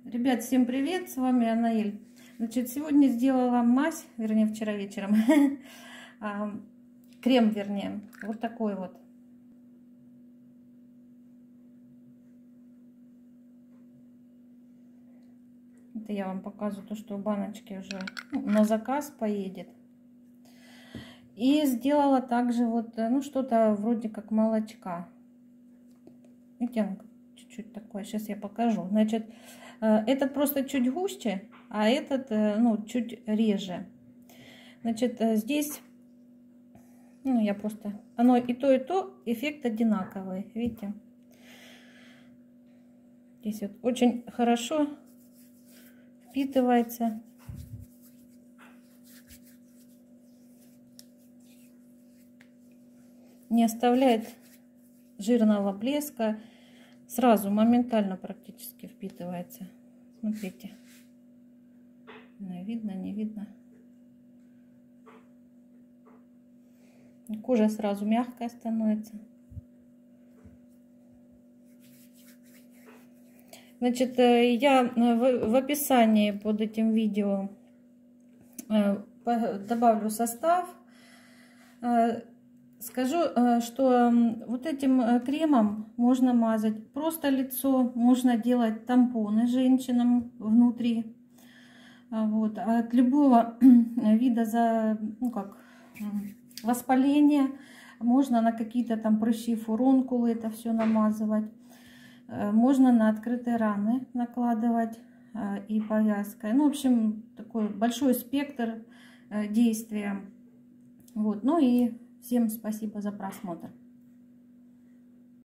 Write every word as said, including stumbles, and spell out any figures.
Ребят, всем привет, с вами Анаэль. Значит, сегодня сделала мазь, вернее, вчера вечером, крем, вернее, вот такой вот. Это я вам показываю то, что в баночке уже на заказ поедет. И сделала также вот, ну, что-то вроде как молочка. Видите, чуть-чуть такое, сейчас я покажу. Значит, этот просто чуть гуще, а этот, ну, чуть реже. Значит, здесь, ну, я просто, оно и то, и то, эффект одинаковый, видите. Здесь вот очень хорошо впитывается. Не оставляет жирного блеска. Сразу, моментально практически впитывается. Смотрите. Видно, не видно. Кожа сразу мягкая становится. Значит, я в описании под этим видео добавлю состав. Скажу, что вот этим кремом можно мазать просто лицо, можно делать тампоны женщинам внутри. Вот. От любого вида за, ну как, воспаления можно на какие-то там прыщи, фурункулы это все намазывать. Можно на открытые раны накладывать и повязкой. Ну, в общем, такой большой спектр действия. Вот. Ну и всем спасибо за просмотр.